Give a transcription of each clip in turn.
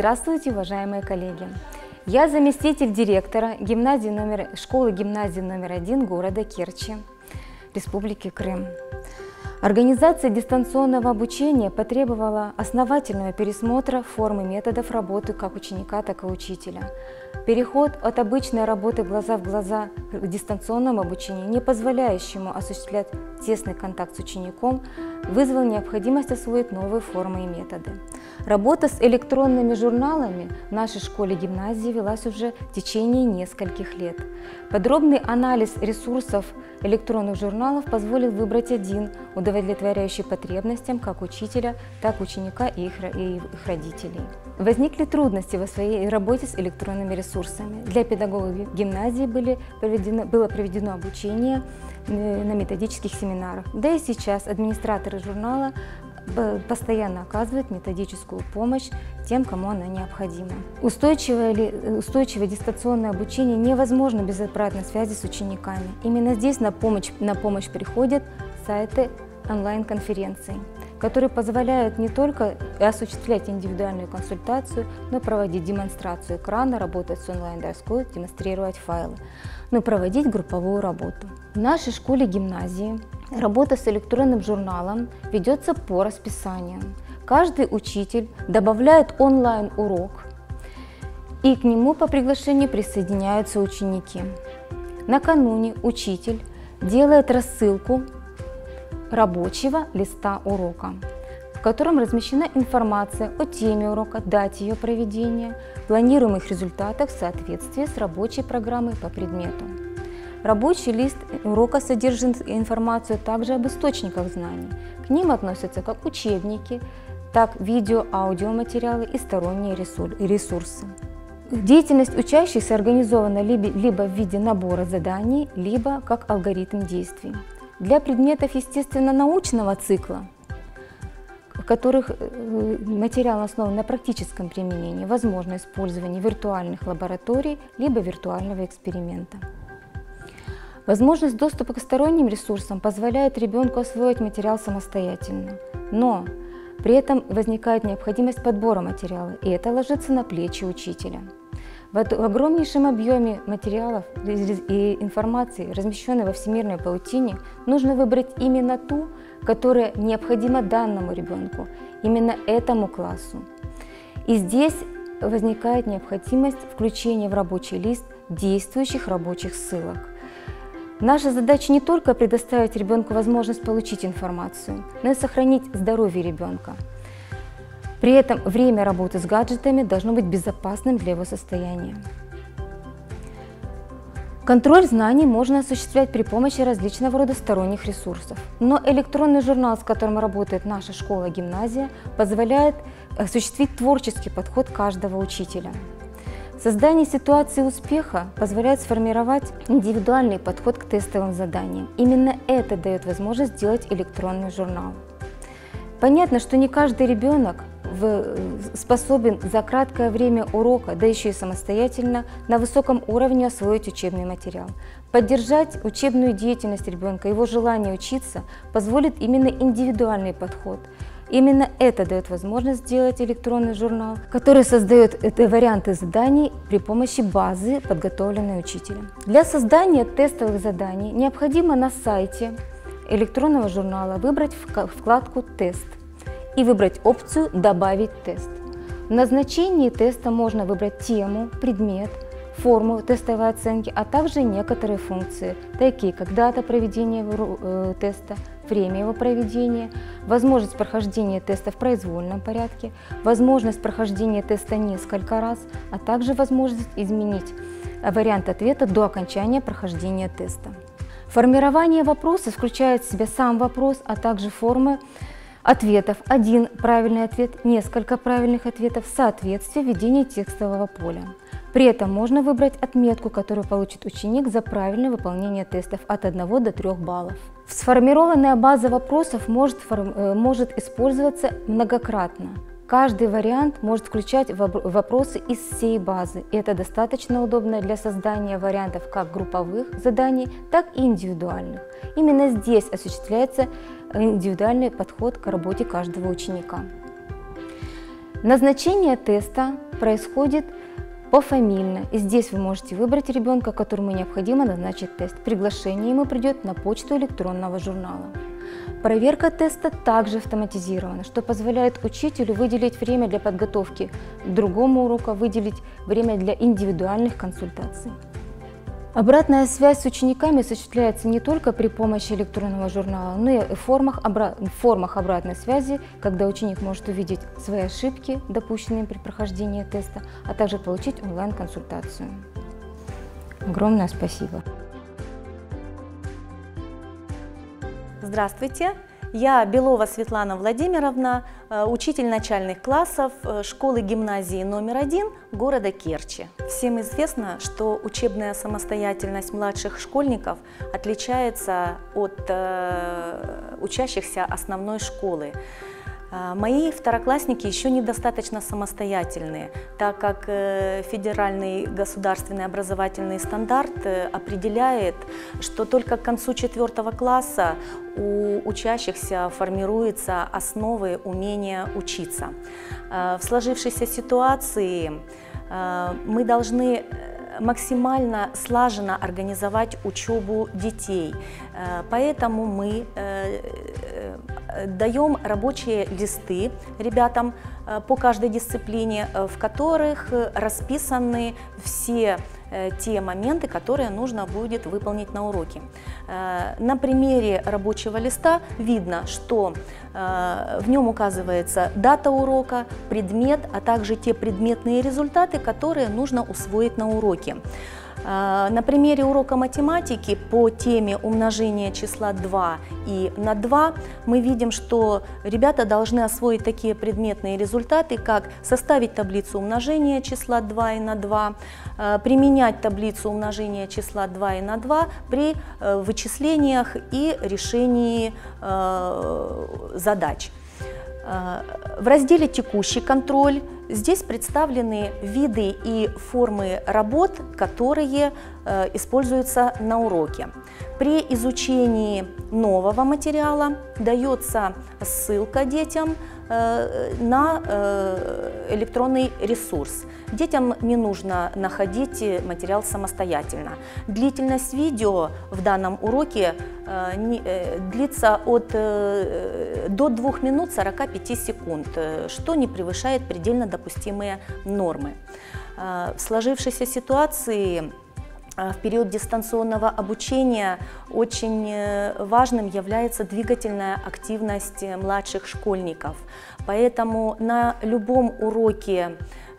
Здравствуйте, уважаемые коллеги! Я заместитель директора школы-гимназии номер 1 города Керчи, Республики Крым. Организация дистанционного обучения потребовала основательного пересмотра форм и методов работы как ученика, так и учителя. Переход от обычной работы глаза в глаза к дистанционному обучению, не позволяющему осуществлять тесный контакт с учеником, вызвал необходимость освоить новые формы и методы. Работа с электронными журналами в нашей школе-гимназии велась уже в течение нескольких лет. Подробный анализ ресурсов электронных журналов позволил выбрать один, удовлетворяющий потребностям как учителя, так и ученика и их родителей. Возникли трудности в своей работе с электронными ресурсами. Для педагогов гимназии было проведено обучение на методических семинарах. Да и сейчас администраторы журнала постоянно оказывают методическую помощь тем, кому она необходима. Устойчивое дистанционное обучение невозможно без обратной связи с учениками. Именно здесь на помощь приходят сайты онлайн-конференций, которые позволяют не только осуществлять индивидуальную консультацию, но и проводить демонстрацию экрана, работать с онлайн-доской, демонстрировать файлы, но и проводить групповую работу. В нашей школе-гимназии работа с электронным журналом ведется по расписанию. Каждый учитель добавляет онлайн-урок, и к нему по приглашению присоединяются ученики. Накануне учитель делает рассылку рабочего листа урока, в котором размещена информация о теме урока, дате ее проведения, планируемых результатах в соответствии с рабочей программой по предмету. Рабочий лист урока содержит информацию также об источниках знаний. К ним относятся как учебники, так и видео-аудиоматериалы и сторонние ресурсы. Деятельность учащихся организована либо в виде набора заданий, либо как алгоритм действий. Для предметов естественно-научного цикла, в которых материал основан на практическом применении, возможно использование виртуальных лабораторий либо виртуального эксперимента. Возможность доступа к сторонним ресурсам позволяет ребенку освоить материал самостоятельно, но при этом возникает необходимость подбора материала, и это ложится на плечи учителя. В огромнейшем объеме материалов и информации, размещенной во всемирной паутине, нужно выбрать именно ту, которая необходима данному ребенку, именно этому классу. И здесь возникает необходимость включения в рабочий лист действующих рабочих ссылок. Наша задача не только предоставить ребенку возможность получить информацию, но и сохранить здоровье ребенка. При этом время работы с гаджетами должно быть безопасным для его состояния. Контроль знаний можно осуществлять при помощи различного рода сторонних ресурсов. Но электронный журнал, с которым работает наша школа-гимназия, позволяет осуществить творческий подход каждого учителя. Создание ситуации успеха позволяет сформировать индивидуальный подход к тестовым заданиям. Именно это дает возможность сделать электронный журнал. Понятно, что не каждый ребенок способен за краткое время урока, да еще и самостоятельно, на высоком уровне освоить учебный материал. Поддержать учебную деятельность ребенка, его желание учиться позволит именно индивидуальный подход. Именно это дает возможность сделать электронный журнал, который создает варианты заданий при помощи базы, подготовленной учителем. Для создания тестовых заданий необходимо на сайте электронного журнала выбрать вкладку «Тест» и выбрать опцию «Добавить тест». В назначении теста можно выбрать тему, предмет, форму тестовой оценки, а также некоторые функции, такие как дата проведения теста, время его проведения, возможность прохождения теста в произвольном порядке, возможность прохождения теста несколько раз, а также возможность изменить вариант ответа до окончания прохождения теста. Формирование вопроса включает в себя сам вопрос, а также формы ответов. Один правильный ответ, несколько правильных ответов, соответствие, введение текстового поля. При этом можно выбрать отметку, которую получит ученик за правильное выполнение тестов от 1 до 3 баллов. Сформированная база вопросов может использоваться многократно. Каждый вариант может включать вопросы из всей базы. И это достаточно удобно для создания вариантов как групповых заданий, так и индивидуальных. Именно здесь осуществляется индивидуальный подход к работе каждого ученика. Назначение теста происходит пофамильно. И здесь вы можете выбрать ребенка, которому необходимо назначить тест. Приглашение ему придет на почту электронного журнала. Проверка теста также автоматизирована, что позволяет учителю выделить время для подготовки к другому уроку, выделить время для индивидуальных консультаций. Обратная связь с учениками осуществляется не только при помощи электронного журнала, но и в формах обратной связи, когда ученик может увидеть свои ошибки, допущенные при прохождении теста, а также получить онлайн-консультацию. Огромное спасибо! Здравствуйте! Я Белова Светлана Владимировна, учитель начальных классов школы-гимназии номер 1 города Керчи. Всем известно, что учебная самостоятельность младших школьников отличается от учащихся основной школы. Мои второклассники еще недостаточно самостоятельные, так как федеральный государственный образовательный стандарт определяет, что только к концу 4 класса у учащихся формируются основы умения учиться. В сложившейся ситуации мы должны максимально слаженно организовать учебу детей, поэтому мы даем рабочие листы ребятам по каждой дисциплине, в которых расписаны все те моменты, которые нужно будет выполнить на уроке. На примере рабочего листа видно, что в нем указывается дата урока, предмет, а также те предметные результаты, которые нужно усвоить на уроке. На примере урока математики по теме умножения числа 2 и на 2 мы видим, что ребята должны освоить такие предметные результаты, как составить таблицу умножения числа 2 и на 2, применять таблицу умножения числа 2 и на 2 при вычислениях и решении задач. В разделе «Текущий контроль» здесь представлены виды и формы работ, которые используются на уроке. При изучении нового материала дается ссылка детям на электронный ресурс. Детям не нужно находить материал самостоятельно. Длительность видео в данном уроке длится до 2 минут 45 секунд, что не превышает предельно допустимые нормы. В сложившейся ситуации в период дистанционного обучения очень важным является двигательная активность младших школьников. Поэтому на любом уроке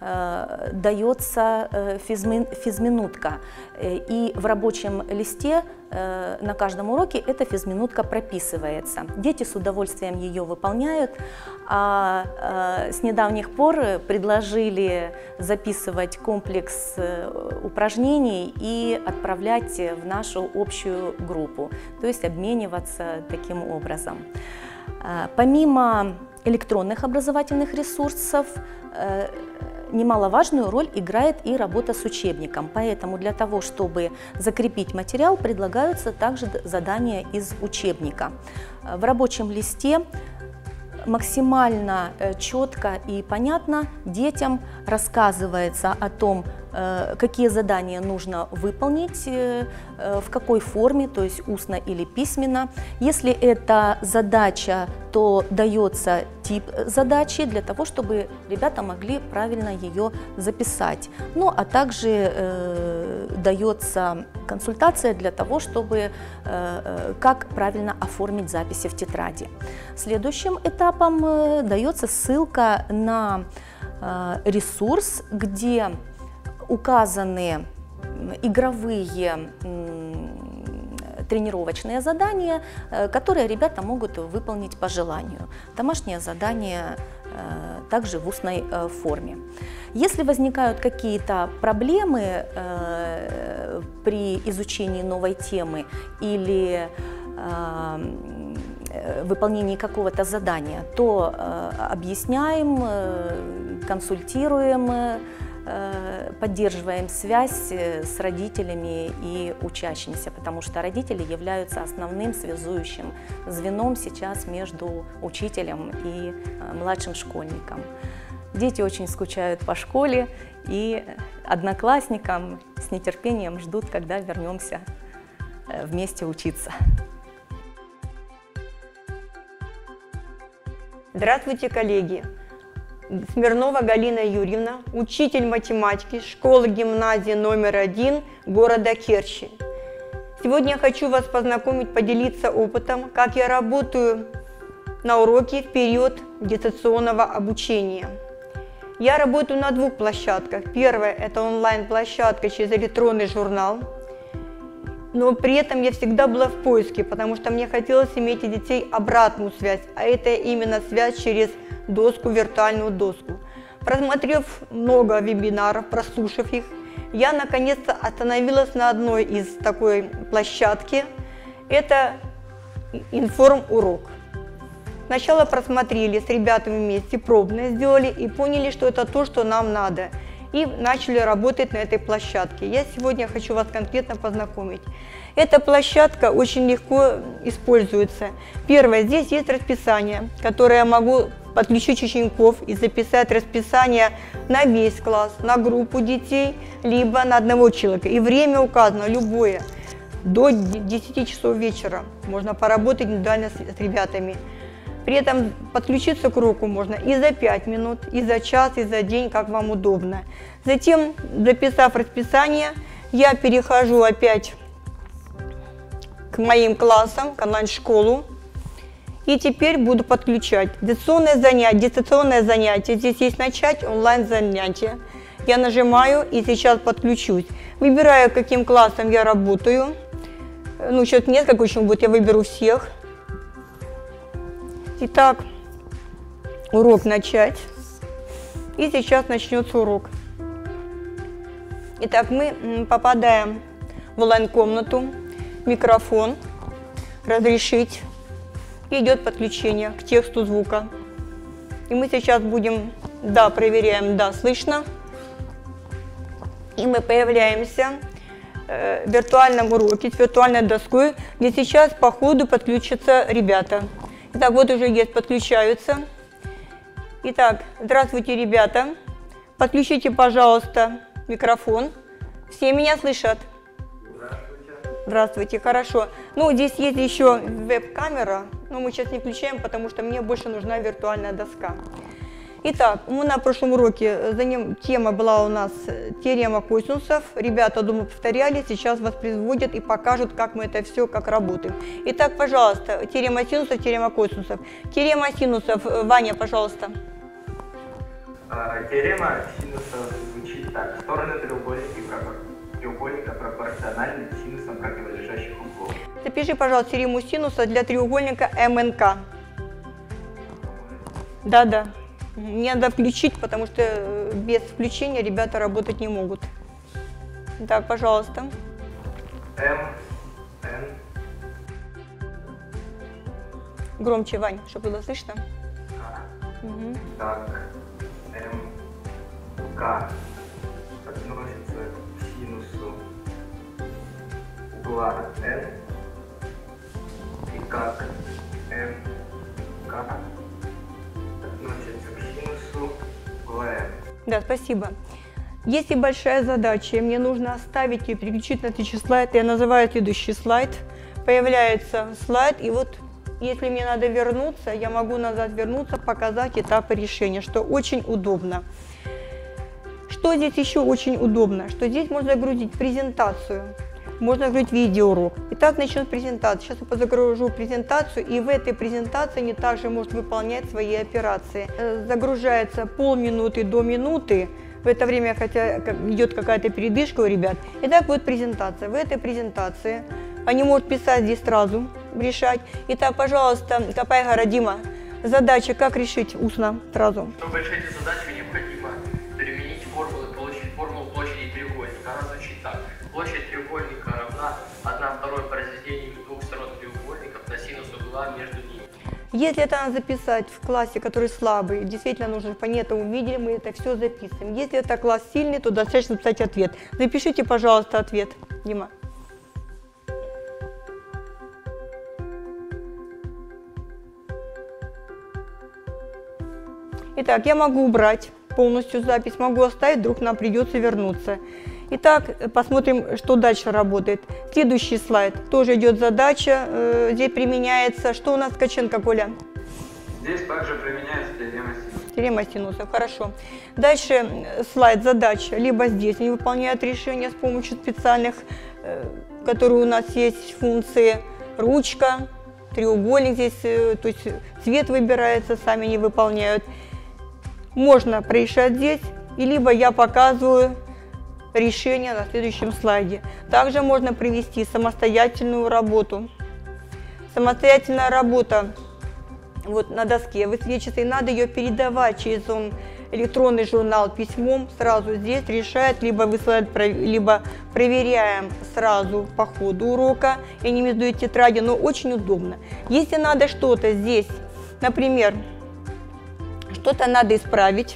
дается физминутка. И в рабочем листе на каждом уроке эта физминутка прописывается. Дети с удовольствием ее выполняют, а с недавних пор предложили записывать комплекс упражнений и отправлять в нашу общую группу, то есть обмениваться таким образом. Помимо электронных образовательных ресурсов, немаловажную роль играет и работа с учебником, поэтому для того, чтобы закрепить материал, предлагаются также задания из учебника. В рабочем листе максимально четко и понятно детям рассказывается о том, какие задания нужно выполнить, в какой форме, то есть устно или письменно. Если это задача, то дается тип задачи для того, чтобы ребята могли правильно ее записать. Ну, а также дается консультация для того, чтобы как правильно оформить записи в тетради. Следующим этапом дается ссылка на ресурс, где указаны игровые тренировочные задания, которые ребята могут выполнить по желанию. Домашнее задание также в устной форме. Если возникают какие-то проблемы при изучении новой темы или выполнении какого-то задания, то объясняем, консультируем, поддерживаем связь с родителями и учащимися, потому что родители являются основным связующим звеном сейчас между учителем и младшим школьником. Дети очень скучают по школе и одноклассникам с нетерпением ждут, когда вернемся вместе учиться. Здравствуйте, коллеги! Смирнова Галина Юрьевна, учитель математики школы-гимназии номер 1 города Керчи. Сегодня я хочу вас познакомить, поделиться опытом, как я работаю на уроке в период дистанционного обучения. Я работаю на двух площадках. Первая – это онлайн-площадка через электронный журнал. Но при этом я всегда была в поиске, потому что мне хотелось иметь у детей обратную связь, а это именно связь через доску, виртуальную доску. Просмотрев много вебинаров, прослушав их, я наконец-то остановилась на одной из такой площадки. Это информ-урок. Сначала просмотрели с ребятами вместе, пробное сделали и поняли, что это то, что нам надо. И начали работать на этой площадке. Я сегодня хочу вас конкретно познакомить. Эта площадка очень легко используется. Первое, здесь есть расписание, которое я могу подключить учеников и записать расписание на весь класс, на группу детей, либо на одного человека. И время указано любое. До 10 часов вечера можно поработать индивидуально с ребятами. При этом подключиться к уроку можно и за 5 минут, и за час, и за день, как вам удобно. Затем, записав расписание, я перехожу опять к моим классам, к онлайн-школу. И теперь буду подключать дистанционное занятие. Здесь есть начать онлайн-занятие. Я нажимаю и сейчас подключусь. Выбираю, каким классом я работаю. Ну, сейчас несколько очень будет, я выберу всех. Итак, урок начать. И сейчас начнется урок. Итак, мы попадаем в онлайн-комнату, микрофон, разрешить. И идет подключение к тексту звука. И мы сейчас будем, да, проверяем, да, слышно. И мы появляемся в виртуальном уроке, с виртуальной доской, где сейчас по ходу подключатся ребята. Итак, вот уже есть, подключаются. Итак, здравствуйте, ребята. Подключите, пожалуйста, микрофон. Все меня слышат? Здравствуйте. Здравствуйте, хорошо. Ну, здесь есть еще веб-камера, но мы сейчас не включаем, потому что мне больше нужна виртуальная доска. Итак, мы на прошлом уроке, тема была у нас теорема косинусов. Ребята, думаю, повторяли, сейчас воспроизводят и покажут, как мы это все, как работаем. Итак, пожалуйста, теорема синусов, теорема косинусов. Теорема синусов, Ваня, пожалуйста. Теорема синусов звучит так. Стороны треугольника пропорциональны синусам противолежащих углов. Запиши, пожалуйста, теорему синуса для треугольника МНК. Да-да. Мне надо включить, потому что без включения ребята работать не могут. Так, пожалуйста. Громче, Вань, чтобы было слышно. Угу. Так, МК относится к синусу угла N, и как МК относится к синусу угла N. Да, спасибо. Если большая задача, мне нужно оставить и переключить на следующий слайд, я называю следующий слайд. Появляется слайд, и вот если мне надо вернуться, я могу назад вернуться, показать этапы решения, что очень удобно. Что здесь еще очень удобно? Что здесь можно загрузить презентацию, можно загрузить видеоурок. Итак, начнем с презентации. Сейчас я загружу презентацию, и в этой презентации они также может выполнять свои операции. Загружается полминуты до минуты. В это время, хотя идет какая-то передышка у ребят. Итак, будет презентация. В этой презентации они могут писать здесь сразу, решать. Итак, пожалуйста, Капайгара Дима, задача, как решить устно сразу. Чтобы решить эту задачу, необходимо применить формулу площади треугольника. Она звучит так. Площадь треугольника равна 1/2 по разделению двух сторон треугольников на синус угла между ними. Если это надо записать в классе, который слабый, действительно нужно, чтобы они это увидели, мы это все записываем. Если это класс сильный, то достаточно написать ответ. Запишите, пожалуйста, ответ, Дима. Итак, я могу убрать полностью запись, могу оставить, вдруг нам придется вернуться. Итак, посмотрим, что дальше работает. Следующий слайд. Тоже идет задача, здесь применяется. Что у нас, Ткаченко, Коля? Здесь также применяется теорема синусов. Теорема синусов, хорошо. Дальше слайд, задача. Либо здесь они выполняют решения с помощью специальных, которые у нас есть, функции. Ручка, треугольник здесь, то есть цвет выбирается, сами не выполняют. Можно прорешать здесь, и либо я показываю решение на следующем слайде. Также можно провести самостоятельную работу. Самостоятельная работа вот на доске высвечивается, и надо ее передавать через электронный журнал письмом. Сразу здесь решает, либо высылает, либо проверяем сразу по ходу урока. Я не имею в виду тетради, но очень удобно. Если надо что-то здесь, например, что-то надо исправить.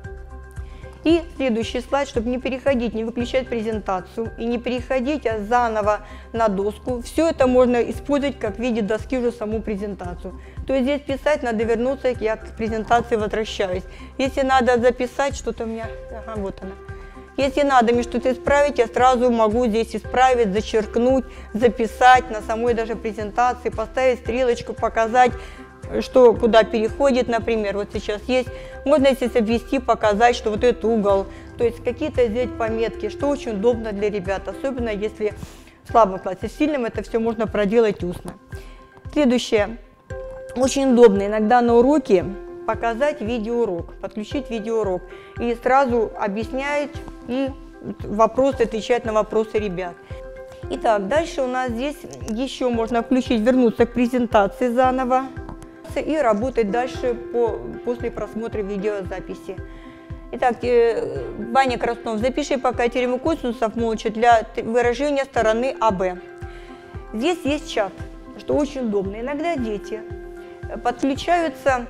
И следующий слайд, чтобы не переходить, не выключать презентацию и не переходить заново на доску. Все это можно использовать как в виде доски уже саму презентацию. То есть здесь писать надо вернуться, я к презентации возвращаюсь. Если надо записать что-то у меня, ага, вот она. Если надо мне что-то исправить, я сразу могу здесь исправить, зачеркнуть, записать на самой даже презентации, поставить стрелочку, показать, что куда переходит, например, вот сейчас есть, можно здесь обвести, показать, что вот этот угол, то есть какие-то здесь пометки, что очень удобно для ребят, особенно если в слабом классе, в сильном это все можно проделать устно. Следующее, очень удобно иногда на уроке показать видеоурок, подключить видеоурок и сразу объяснять и вопросы, отвечать на вопросы ребят. Итак, дальше у нас здесь еще можно включить, вернуться к презентации заново и работать дальше после просмотра видеозаписи. Итак, Ваня Краснов, запиши пока теорему косинусов молча для выражения стороны АБ. Здесь есть чат, что очень удобно. Иногда дети подключаются,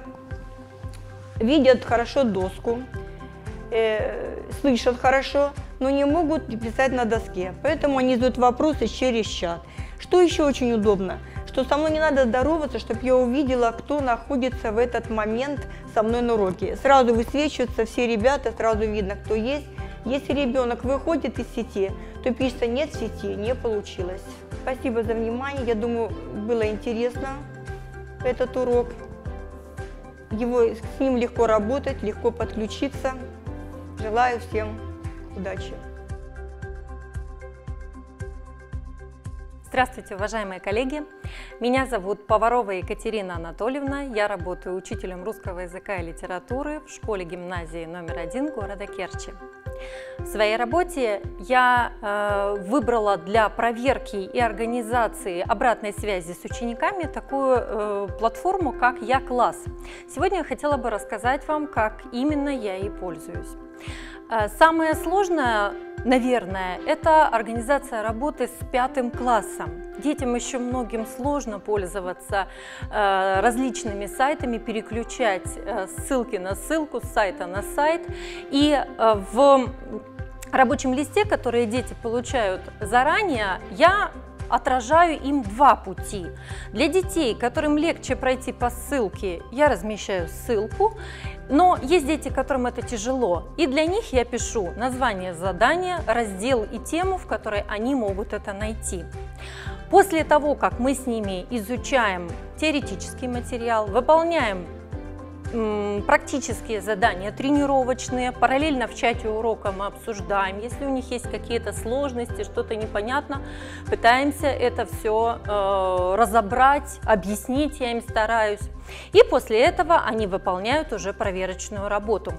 видят хорошо доску, слышат хорошо, но не могут писать на доске. Поэтому они задают вопросы через чат. Что еще очень удобно? Что со мной не надо здороваться, чтобы я увидела, кто находится в этот момент со мной на уроке. Сразу высвечиваются все ребята, сразу видно, кто есть. Если ребенок выходит из сети, то пишется «нет в сети», не получилось. Спасибо за внимание. Я думаю, было интересно этот урок. С ним легко работать, легко подключиться. Желаю всем удачи. Здравствуйте, уважаемые коллеги! Меня зовут Поварова Екатерина Анатольевна. Я работаю учителем русского языка и литературы в школе-гимназии номер 1 города Керчи. В своей работе я выбрала для проверки и организации обратной связи с учениками такую платформу, как Я-класс. Сегодня я хотела бы рассказать вам, как именно я ей пользуюсь. Самое сложное, наверное, это организация работы с 5 классом. Детям еще многим сложно пользоваться различными сайтами, переключать ссылки на ссылку, с сайта на сайт. И в рабочем листе, которые дети получают заранее, я отражаю им 2 пути. Для детей, которым легче пройти по ссылке, я размещаю ссылку, но есть дети, которым это тяжело, и для них я пишу название задания, раздел и тему, в которой они могут это найти. После того, как мы с ними изучаем теоретический материал, выполняем практические задания, тренировочные, параллельно в чате урока мы обсуждаем, если у них есть какие-то сложности, что-то непонятно, пытаемся это все разобрать, объяснить, я им стараюсь. И после этого они выполняют уже проверочную работу.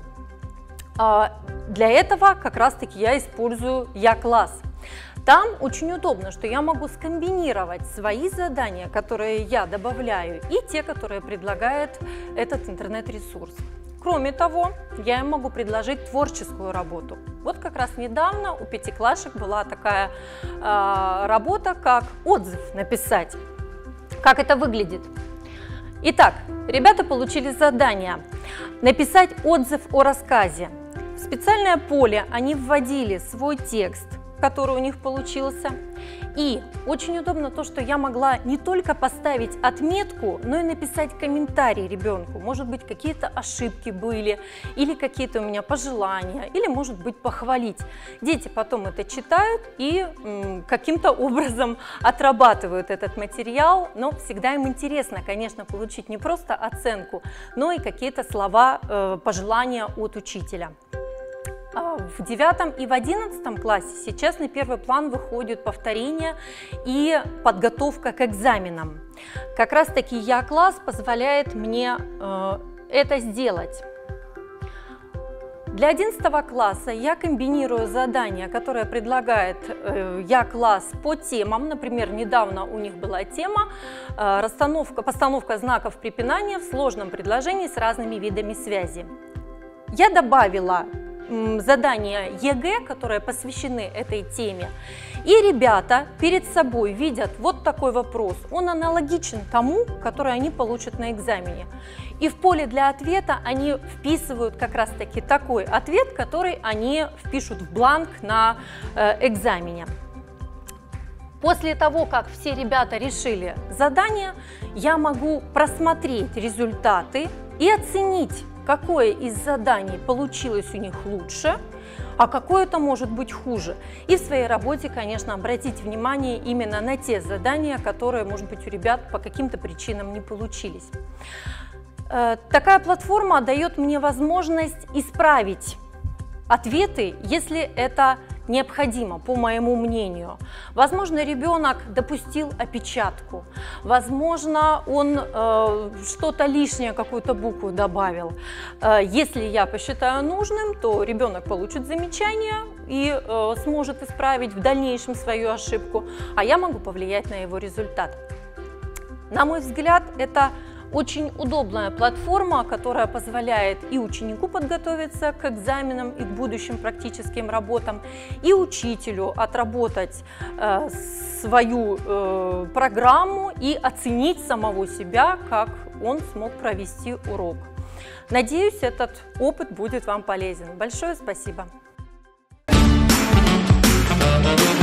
Для этого как раз-таки я использую Я-класс. Там очень удобно, что я могу скомбинировать свои задания, которые я добавляю, и те, которые предлагает этот интернет-ресурс. Кроме того, я им могу предложить творческую работу. Вот как раз недавно у 5-клашек была такая работа, как отзыв написать. Как это выглядит? Итак, ребята получили задание написать отзыв о рассказе. В специальное поле они вводили свой текст, который у них получился. И очень удобно то, что я могла не только поставить отметку, но и написать комментарий ребенку. Может быть, какие-то ошибки были, или какие-то у меня пожелания, или, может быть, похвалить. Дети потом это читают и каким-то образом отрабатывают этот материал, но всегда им интересно, конечно, получить не просто оценку, но и какие-то слова, пожелания от учителя. В 9 и в 11 классе сейчас на первый план выходят повторения и подготовка к экзаменам. Как раз таки Я-класс позволяет мне это сделать. Для 11 класса я комбинирую задания, которые предлагает Я-класс по темам. Например, недавно у них была тема постановка знаков препинания в сложном предложении с разными видами связи. Я добавила задания ЕГЭ, которые посвящены этой теме, и ребята перед собой видят вот такой вопрос. Он аналогичен тому, который они получат на экзамене. И в поле для ответа они вписывают как раз таки такой ответ, который они впишут в бланк на экзамене. После того, как все ребята решили задание, я могу просмотреть результаты и оценить, какое из заданий получилось у них лучше, а какое-то может быть хуже. И в своей работе, конечно, обратить внимание именно на те задания, которые, может быть, у ребят по каким-то причинам не получились. Такая платформа дает мне возможность исправить ответы, если это необходимо, по моему мнению. Возможно, ребенок допустил опечатку, возможно, он что-то лишнее, какую-то букву добавил. Если я посчитаю нужным, то ребенок получит замечание и сможет исправить в дальнейшем свою ошибку, а я могу повлиять на его результат. На мой взгляд, это очень удобная платформа, которая позволяет и ученику подготовиться к экзаменам и к будущим практическим работам, и учителю отработать свою программу и оценить самого себя, как он смог провести урок. Надеюсь, этот опыт будет вам полезен. Большое спасибо!